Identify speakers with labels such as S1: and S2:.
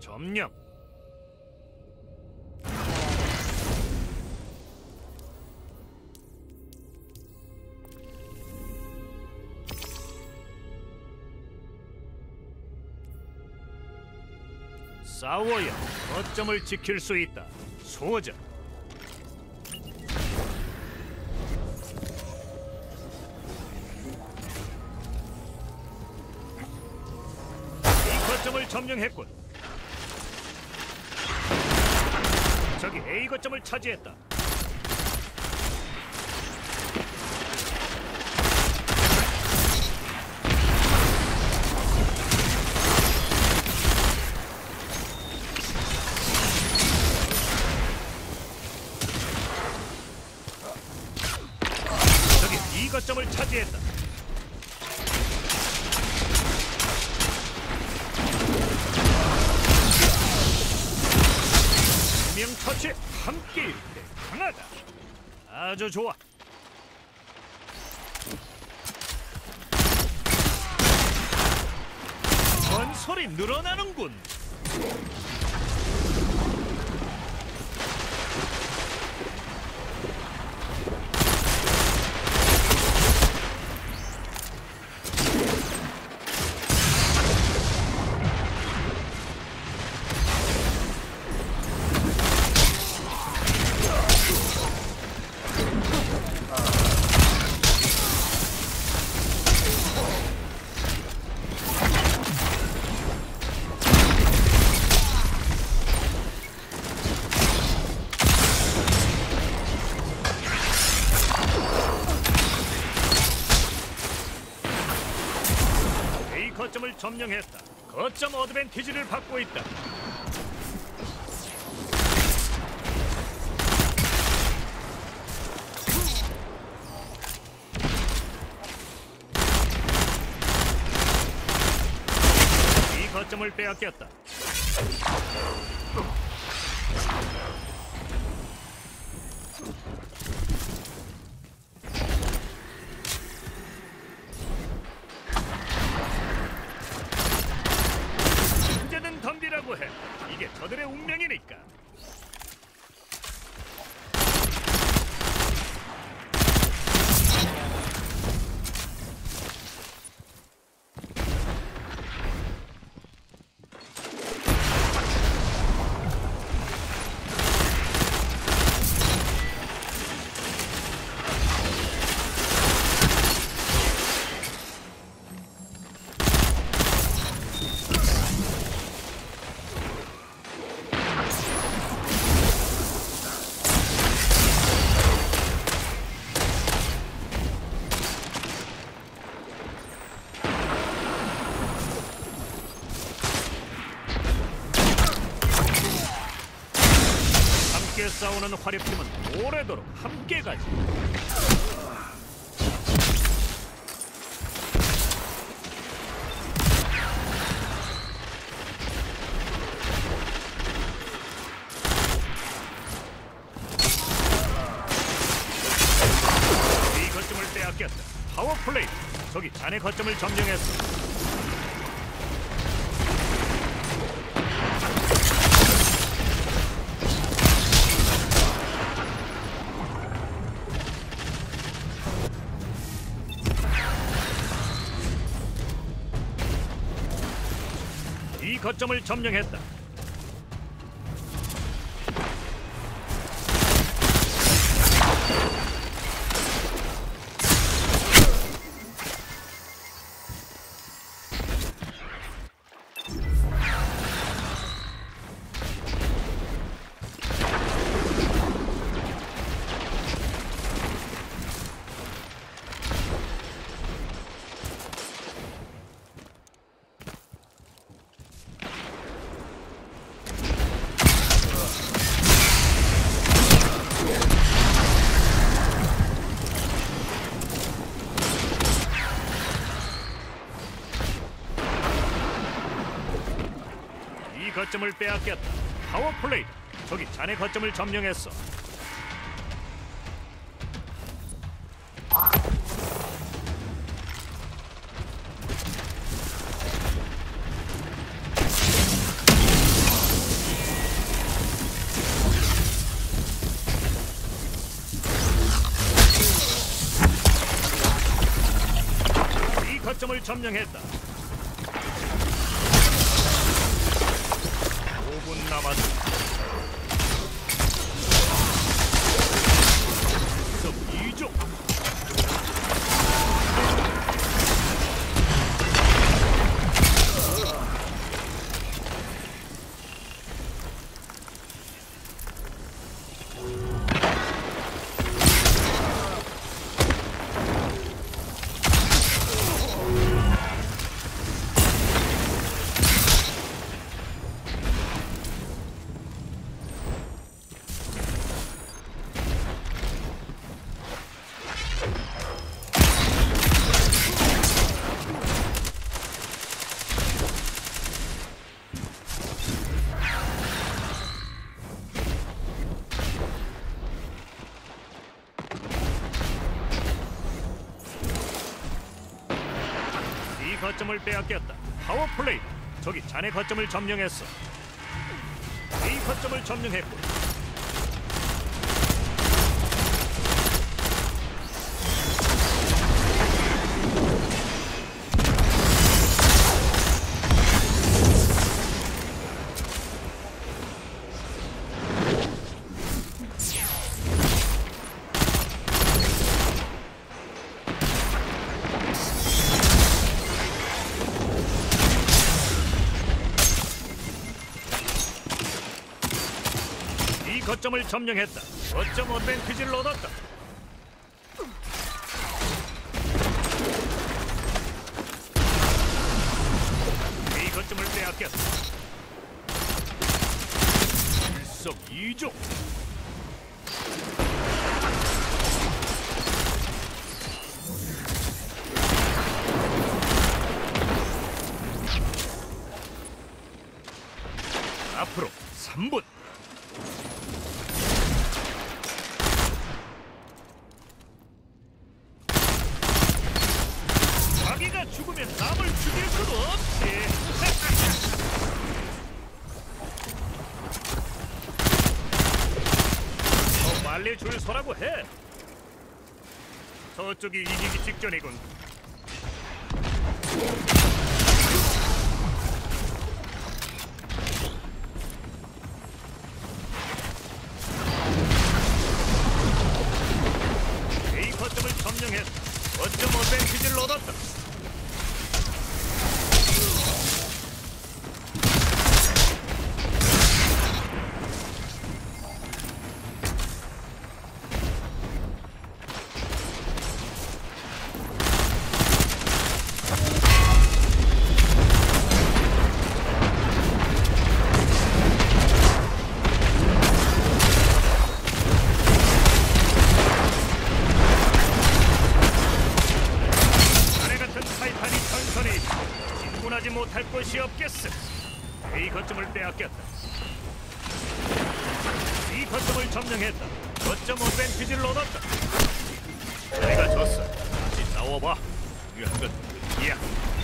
S1: 점령. 싸워야 거점을 지킬 수 있다. 소전. 이 거점을 점령했군. 저기 A 거점을 차지했다. 이 거점을 차지했다. 두명 처치. 함께일 때 강하다. 아주 좋아. 전설이 늘어나는군. 거점을 점령했다. 거점 어드밴티지를 받고 있다. 이 거점을 빼앗겼다. 덤비라고 해. 이게 저들의 운명이니까. 함께 싸우는 화력팀은 오래도록 함께 가지. 이 거점을 빼앗겼다. 파워플레이. 저기 자네 거점을 점령했어. 이 거점을 점령했다. 거점을 빼앗겼다. 파워플레이. 저기 자네 거점을 점령했어. 점령했다. 5분 남았다. 이쪽. 거점을 빼앗겼다. 파워플레이. 저기 자네 거점을 점령했어. 이 거점을 점령했고. 거점을 점령했다. 거점 어드밴티지를 얻었다. 이 거점을 빼앗겼다. 일석이조. 앞으로 3분. 죽으면 남을 죽일 수도 없지. 더 빨리 줄 서라고 해. 저쪽이 이기기 직전이군. A 거점을 점령했다. 거점 어드밴티지를 얻었다. 진군하지 못할 곳이 없겠어. 이 거점을 빼앗겼다. 이 거점을 점령했다. 거점 어드밴티지를 얻었다. 내가 졌어. 다시 싸워봐. 중요한 건 이야.